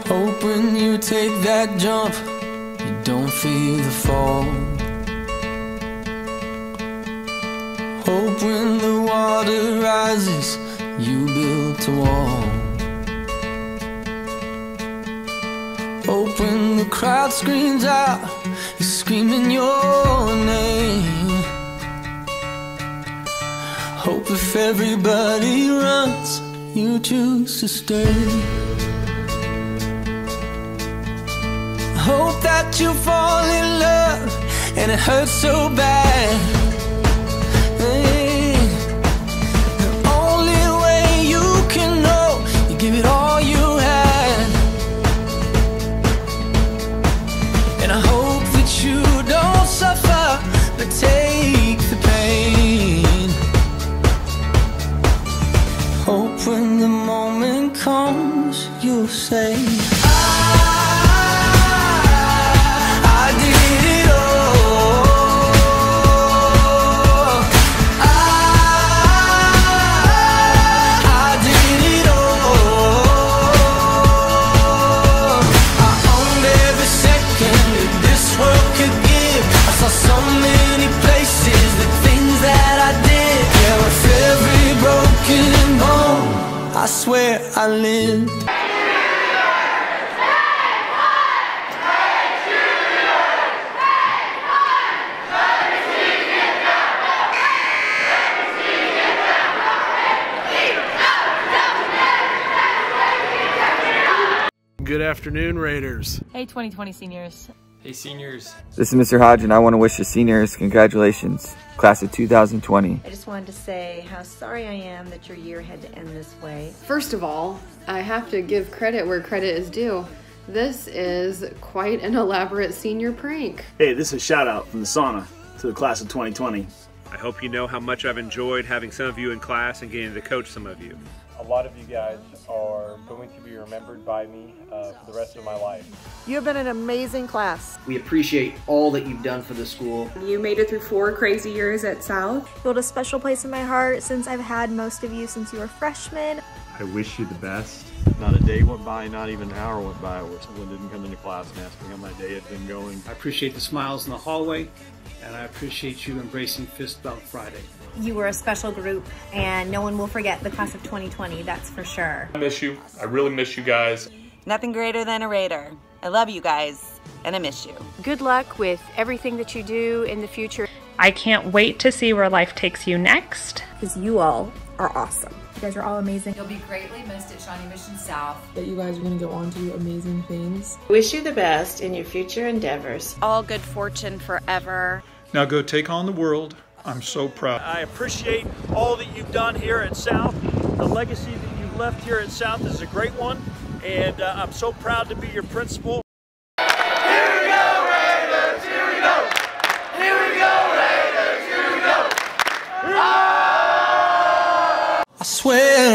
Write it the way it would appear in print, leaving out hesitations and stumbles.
Hope when you take that jump, you don't feel the fall. Hope when the water rises, you built a wall. Hope when the crowd screams out, you're screaming your name. Hope if everybody runs, you choose to stay. Hope that you fall in love and it hurts so bad. Hey, the only way you can know, you give it all you had. And I hope that you don't suffer, but take the pain. Hope when the moment comes, you'll say, I did it all. I did it all. I owned every second that this world could give. I saw so many places, the things that I did. Yeah, with every broken bone, I swear I lived. Good afternoon, Raiders. Hey, 2020 seniors. Hey, seniors. This is Mr. Hodge, and I want to wish the seniors congratulations, class of 2020. I just wanted to say how sorry I am that your year had to end this way. First of all, I have to give credit where credit is due. This is quite an elaborate senior prank. Hey, this is a shout out from the sauna to the class of 2020. I hope you know how much I've enjoyed having some of you in class and getting to coach some of you. A lot of you guys are going to be remembered by me for the rest of my life. You have been an amazing class. We appreciate all that you've done for the school. You made it through 4 crazy years at South. You hold a special place in my heart since I've had most of you since you were freshmen. I wish you the best. Not a day went by, not even an hour went by where someone didn't come into class and ask me how my day had been going. I appreciate the smiles in the hallway, and I appreciate you embracing Fist Bump Friday. You were a special group, and no one will forget the class of 2020, that's for sure. I miss you. I really miss you guys. Nothing greater than a Raider. I love you guys, and I miss you. Good luck with everything that you do in the future. I can't wait to see where life takes you next. Because you all are awesome. You guys are all amazing. You'll be greatly missed at Shawnee Mission South. That you guys are going to go on to do amazing things. Wish you the best in your future endeavors. All good fortune forever. Now go take on the world. I'm so proud. I appreciate all that you've done here at South. The legacy that you've left here at South is a great one, and I'm so proud to be your principal. Here we go, Raiders! Here we go! Here we go, Raiders! Here we go! I swear